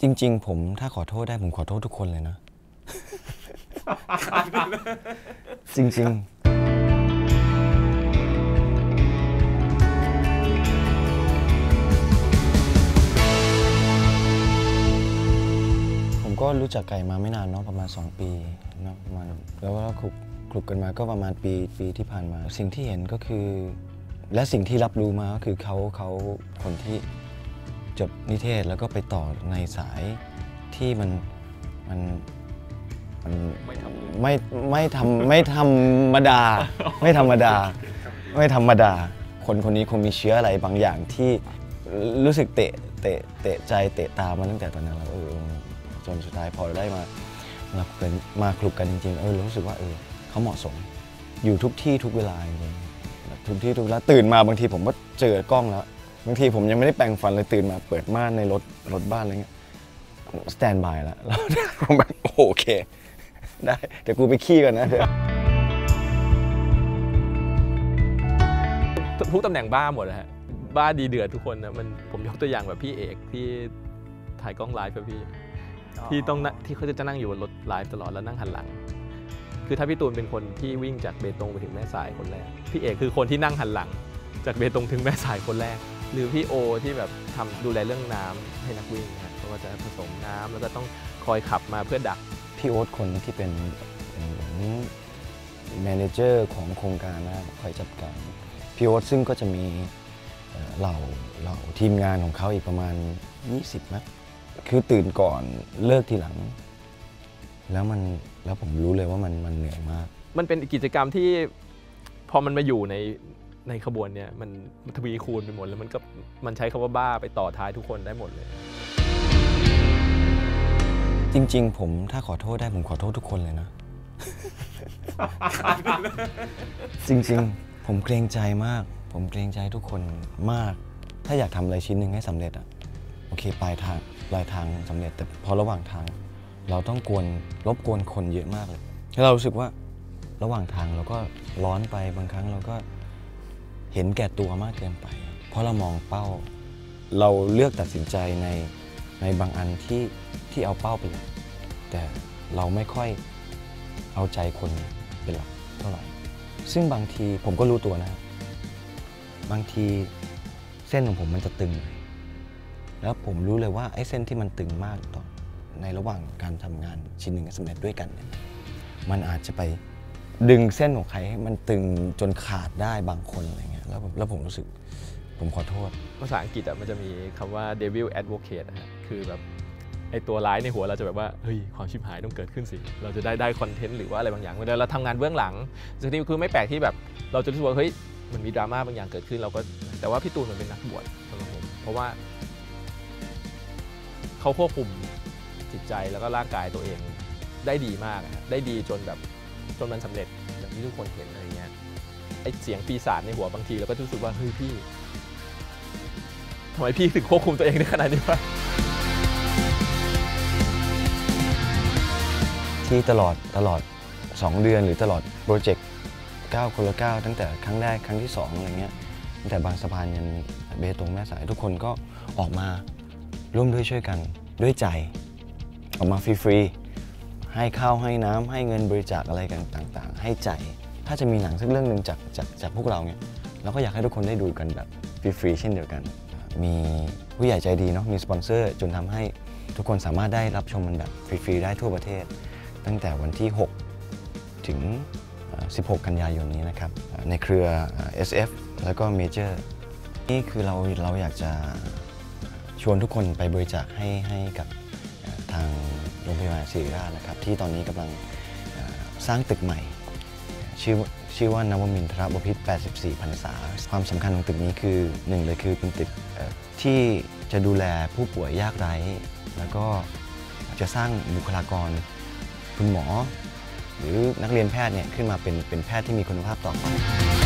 จริงๆผมถ้าขอโทษได้ผมขอโทษทุกคนเลยนะ จริงๆผมก็รู้จักไก่มาไม่นานเนาะประมาณ2 ปีเนาะประมาณแล้วก็คลุกกันมาก็ประมาณปีที่ผ่านมาสิ่งที่เห็นก็คือและสิ่งที่รับรู้มาก็คือเขาคนที่จบนิเทศแล้วก็ไปต่อในสายที่มันไม่ธรรมดาไม่ธรรมดาคนนี้คงมีเชื้ออะไรบางอย่างที่รู้สึกเตะใจเตะตามาตั้งแต่ตอนนั้นแล้วจนสุดท้ายพอได้มาคลุกกันจริงๆรู้สึกว่าเขาเหมาะสมอยู่ทุกที่ทุกเวลาจริงๆทุกที่ทุกเวลาตื่นมาบางทีผมก็เจอกล้องแล้วบางทีผมยังไม่ได้แปรงฟันเลยตื่นมาเปิดม่านในรถบ้านอะไรเงี้ยสแตนบายแล้วผมแบบโอเคได้เดี๋ยวกูไปขี้ก่อนนะทุกตำแหน่งบ้าหมดนะฮะบ้าดีเดือดทุกคนนะผมยกตัวอย่างแบบพี่เอกที่ถ่ายกล้องไลฟ์กับพี่ที่เขาจะนั่งอยู่บนรถไลฟ์ตลอดแล้วนั่งหันหลังคือถ้าพี่ตูนเป็นคนที่วิ่งจากเบตงไปถึงแม่สายคนแรกพี่เอกคือคนที่นั่งหันหลังจากเบตงถึงแม่สายคนแรกหรือพี่โอที่แบบดูแลเรื่องน้ำให้นักวิ่งนะเพราะว่าจะผสมน้ำแล้วก็ต้องคอยขับมาเพื่อดักพี่โอ๊ตคนที่เป็นแมเนเจอร์ของโครงการนะคอยจัดการพี่โอ๊ตซึ่งก็จะมีเหล่าทีมงานของเขาอีกประมาณ20นะคือตื่นก่อนเลิกทีหลังแล้วผมรู้เลยว่ามันเหนื่อยมากมันเป็นกิจกรรมที่พอมันมาอยู่ในขบวนเนี่ยมันทวีคูณไปหมดแล้วมันใช้คำว่าบ้าไปต่อท้ายทุกคนได้หมดเลยจริงๆผมถ้าขอโทษได้ผมขอโทษทุกคนเลยนะ จริงๆผมเกรงใจมากผมเกรงใจทุกคนมากถ้าอยากทำอะไรชิ้นหนึ่งให้สำเร็จโอเคปลายทางสำเร็จแต่พอระหว่างทางเราต้องรบกวนคนเยอะมากเลยแล้วเรารู้สึกว่าระหว่างทางเราก็ร้อนไปบางครั้งเราก็เห็นแก่ตัวมากเกินไปเพราะเรามองเป้าเราเลือกตัดสินใจในบางอันที่เอาเป้าไปเลยแต่เราไม่ค่อยเอาใจคนเป็นหลักเท่าไหร่ซึ่งบางทีผมก็รู้ตัวนะบางทีเส้นของผมมันจะตึงแล้วผมรู้เลยว่าไอ้เส้นที่มันตึงมากต่อในระหว่างการทำงานชิ้นหนึ่งสำเร็จด้วยกันเนี่ยมันอาจจะไปดึงเส้นของใครให้มันตึงจนขาดได้บางคนอะไรเงี้ยแล้วผมรู้สึกผมขอโทษภาษาอังกฤษมันจะมีคำว่า devil advocate นะฮะคือแบบไอตัวร้ายในหัวเราจะแบบว่าเฮ้ยความชิบหายต้องเกิดขึ้นสิเราจะได้คอนเทนต์หรือว่าอะไรบางอย่างเวลาเราทำงานเบื้องหลังสิ่งที่คือไม่แปลกที่แบบเราจะรู้สึกว่าเฮ้ยมันมีดราม่าบางอย่างเกิดขึ้นเราก็แต่ว่าพี่ตูนมันเป็นนักบวชสำหรับผมเพราะว่าเขาควบคุมจิตใจแล้วก็ร่างกายตัวเองได้ดีมากได้ดีจนมันสำเร็จอย่างที่ทุกคนเห็นอะไรเงี้ยไอเสียงปีศาจในหัวบางทีเราก็รู้สึกว่าเฮ้ยพี่ทำไมพี่ถึงควบคุมตัวเองได้ขนาดนี้วะที่ตลอด2 เดือนหรือตลอดโปรเจกต์9 คนละ 9ตั้งแต่ครั้งแรกครั้งที่2อะไรเงี้ยตั้งแต่บางสะพานยันเบตงแม่สายทุกคนก็ออกมาร่วมด้วยช่วยกันด้วยใจออกมาฟรีๆให้ข้าวให้น้ำให้เงินบริจาคอะไรกันต่างๆให้ใจถ้าจะมีหนังสักเรื่องหนึ่งจากพวกเราเนี่ยเราก็อยากให้ทุกคนได้ดูกันแบบฟรีๆเช่นเดียวกันมีผู้ใหญ่ใจดีเนาะมีสปอนเซอร์จนทำให้ทุกคนสามารถได้รับชมมันแบบฟรีๆได้ทั่วประเทศตั้งแต่วันที่6ถึง16 กันยายนนี้นะครับในเครือ SF แล้วก็ Major นี่คือเราอยากจะชวนทุกคนไปบริจาคให้กับทางโรงพยาบาลศิริราชนะครับที่ตอนนี้กำลังสร้างตึกใหม่ชื่อว่านวมินทรบพิตร84 พรรษาความสำคัญของตึกนี้คือ1เลยคือเป็นตึกที่จะดูแลผู้ป่วยยากไร้แล้วก็จะสร้างบุคลากรคุณหมอหรือนักเรียนแพทย์เนี่ยขึ้นมาเป็นแพทย์ที่มีคุณภาพต่อไป